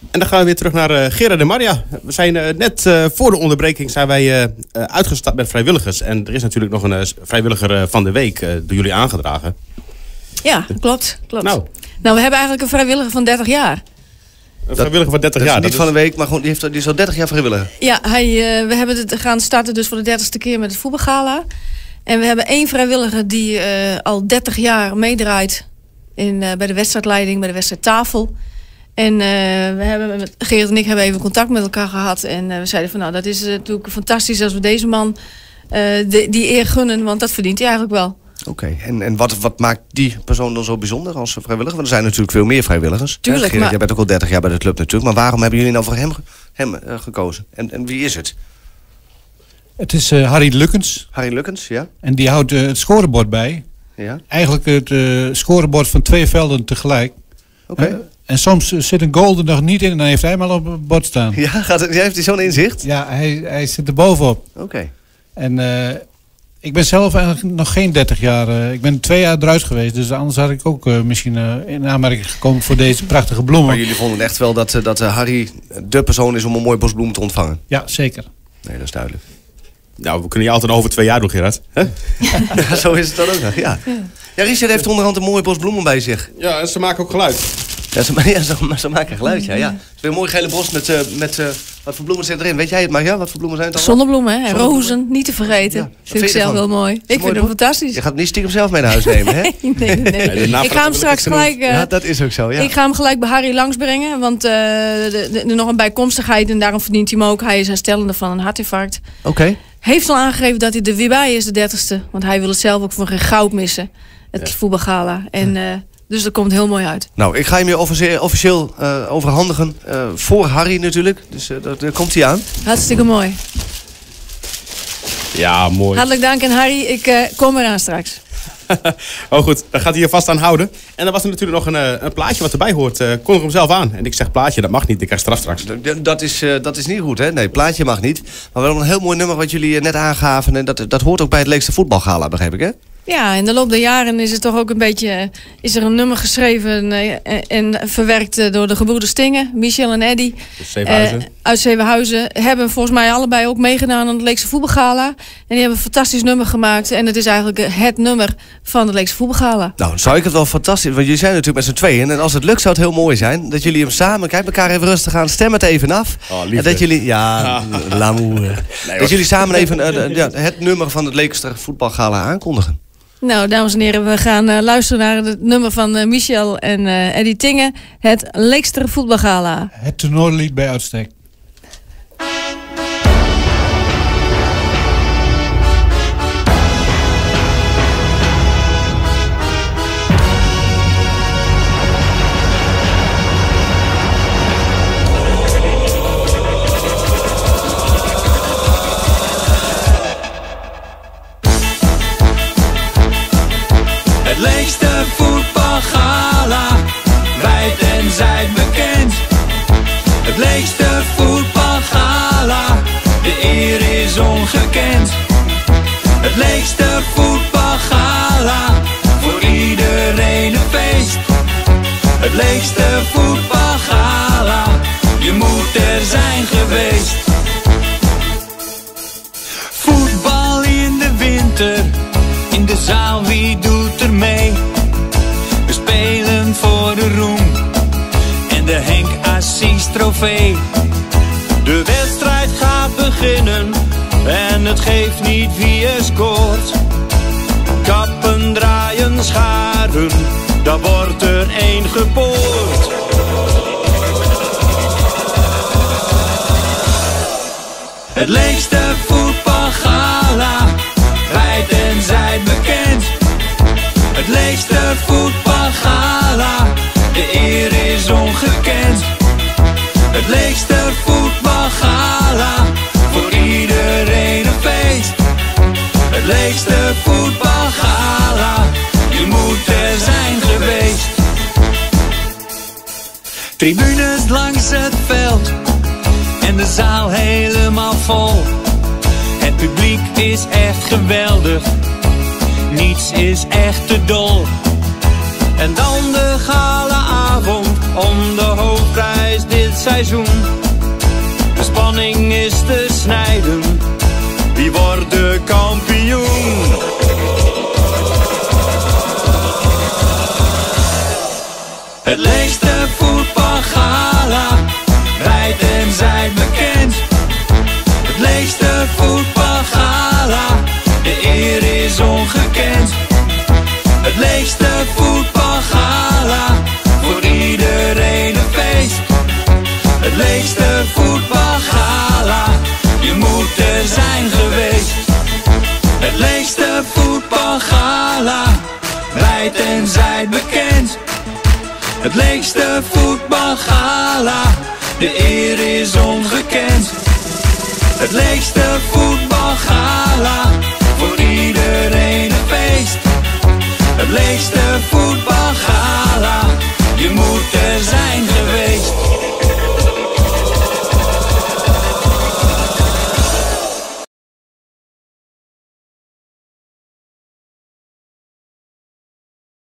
En dan gaan we weer terug naar Gerard en Marja. We zijn net voor de onderbreking zijn wij uitgestapt met vrijwilligers. En er is natuurlijk nog een vrijwilliger van de week door jullie aangedragen. Ja, klopt. Nou, we hebben eigenlijk een vrijwilliger van 30 jaar. Een vrijwilliger van 30 jaar. Niet van een week, maar gewoon, die is al 30 jaar vrijwilliger. Ja, we hebben het gaan starten dus voor de 30ste keer met het voetbalgala. En we hebben 1 vrijwilliger die al 30 jaar meedraait bij de wedstrijdleiding, bij de wedstrijdtafel. En Gerard en ik hebben even contact met elkaar gehad. En we zeiden van dat is natuurlijk fantastisch als we deze man die eer gunnen. Want dat verdient hij eigenlijk wel. Oké, en wat maakt die persoon dan zo bijzonder als vrijwilliger? Want er zijn natuurlijk veel meer vrijwilligers. Tuurlijk, Gerard, jij bent ook al 30 jaar bij de club natuurlijk. Maar waarom hebben jullie nou voor hem gekozen? En wie is het? Het is Harry Lukkens. Harry Lukkens, ja. En die houdt het scorebord bij. Ja. Eigenlijk het scorebord van 2 velden tegelijk. Oké. En soms zit een goal er nog niet in en dan heeft hij hem al op het bord staan. Ja, heeft hij zo'n inzicht? Ja, hij zit er bovenop. Oké. En ik ben zelf eigenlijk nog geen 30 jaar. Ik ben 2 jaar eruit geweest. Dus anders had ik ook misschien in aanmerking gekomen voor deze prachtige bloemen. Maar jullie vonden echt wel dat Harry de persoon is om een mooi bos bloemen te ontvangen? Ja, zeker. Nee, dat is duidelijk. Nou, we kunnen je altijd over 2 jaar doen, Gerard. Ja, zo is het dan ook nog, ja. Ja, Richard heeft onderhand een mooie bos bloemen bij zich. Ja, en ze maken ook geluid. Ja, ze maken geluid, ja. Het is weer een mooi gele bos met wat voor bloemen zitten erin? Weet jij het, Marja? Wat voor bloemen zijn het dan? Zonnebloemen, hè? Rozen, niet te vergeten. Ja. Vind ik zelf wel mooi. Ik vind het fantastisch. Je gaat het niet stiekem zelf mee naar huis nemen, hè? Nee. Ik ga hem straks gelijk... ja, dat is ook zo, ja. Ik ga hem gelijk bij Harry langsbrengen. Want er nog een bijkomstigheid en daarom verdient hij hem ook. Hij is herstellende van een hartinfarct. Oké. Heeft al aangegeven dat hij er weer bij is, de 30ste. Want hij wil het zelf ook voor geen goud missen. Het voetbalgala. En dus dat komt heel mooi uit. Nou, ik ga hem je officieel overhandigen. Voor Harry natuurlijk. Dus daar komt hij aan. Hartstikke mooi. Ja, mooi. Hartelijk dank en Harry, ik kom eraan straks. Oh goed, dan gaat hij hier vast aan houden. En dan was er natuurlijk nog een plaatje wat erbij hoort. Kondig hem zelf aan. En ik zeg plaatje, dat mag niet. Ik krijg straf straks. Dat is niet goed, hè? Nee, plaatje mag niet. Maar wel een heel mooi nummer wat jullie net aangaven. En dat hoort ook bij het Leekster voetbalgala, begrijp ik, hè? Ja, in de loop der jaren is het toch ook een beetje... is er een nummer geschreven en verwerkt door de gebroeders Stingen, Michel en Eddy. Uit Zevenhuizen. Hebben volgens mij allebei ook meegedaan aan het Leekse voetbalgala. En die hebben een fantastisch nummer gemaakt. En het is eigenlijk het nummer van het Leekse voetbalgala. Nou, zou ik het wel fantastisch... Want jullie zijn natuurlijk met z'n tweeën. En als het lukt zou het heel mooi zijn. Dat jullie hem samen... Kijk elkaar even rustig aan. Stem het even af. Oh, liefde. En dat jullie... Ja, l'amour. Dat jullie samen even het nummer van het Leekster voetbalgala aankondigen. Nou, dames en heren, we gaan luisteren naar het nummer van Michel en Eddy Tingen. Het Leekster voetbalgala. Het tenorlied bij uitstek. Leekster voetbalgala, wijd en zijd bekend. Het Leekster voetbalgala, de eer is ongekend. Het Leekster voetbalgala, voor iedereen een feest. Het Leekster voetbalgala, je moet er zijn geweest. Voetbal in de winter, in de zaal, wie doet er mee? We spelen voor de roem en de Henk Assis trofee. De wedstrijd gaat beginnen en het geeft niet wie er scoort. Kappen, draaien, scharen, dan wordt er één geboord. Het Leekster voetbalgala, wijd en zijd bekend. Het Leekster voetbalgala, de eer is ongekend. Het Leekster voetbalgala, voor iedereen een feest. Het Leekster voetbalgala, je moet er zijn geweest. Tribunes langs het veld en de zaal helemaal vol. Het publiek is echt geweldig, niets is echt te dol. En dan de galaavond om de hoofdprijs, dit seizoen. De spanning is te snijden. Wie wordt de kampioen? Het leukste voetbalgala, wijd en zijd bekend. Het leukste voetbalgala, de eer is ongekend. Het leukste voetbalgala, voor iedereen een feest. Het leukste voetbalgala, je moet er zijn geweest. Het leukste voetbalgala, wijd en zijd bekend. Het leukste voetbalgala, de eer is ongekend. Het leukste